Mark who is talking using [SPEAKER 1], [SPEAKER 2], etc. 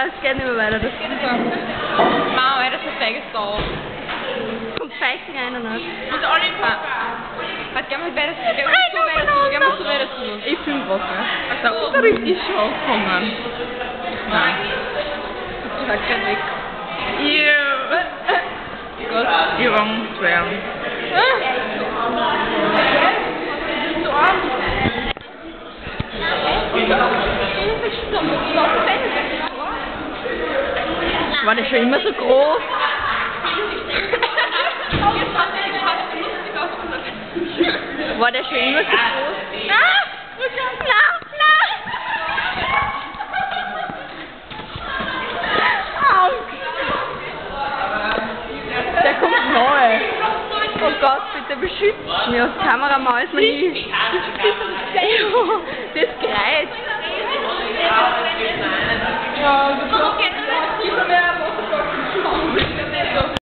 [SPEAKER 1] es geht nicht mehr weiter. Das
[SPEAKER 2] Mama, das ist ein feiges Sau.
[SPEAKER 1] kommt Feigen rein und aus.
[SPEAKER 2] Und alle im Hat gerne mal weiter zu. Gerne mal so weiter zu.
[SPEAKER 3] Ich film was, ne? Der Unterricht ist schon angefangen. Nein.
[SPEAKER 1] Ich halt kein weg.
[SPEAKER 3] Gott, ich war Angst werden.
[SPEAKER 1] War der schon immer so groß? War der schon immer so groß? Der kommt neu. Oh Gott, bitte beschützt mich aus Kameramaus. Das Kreuz.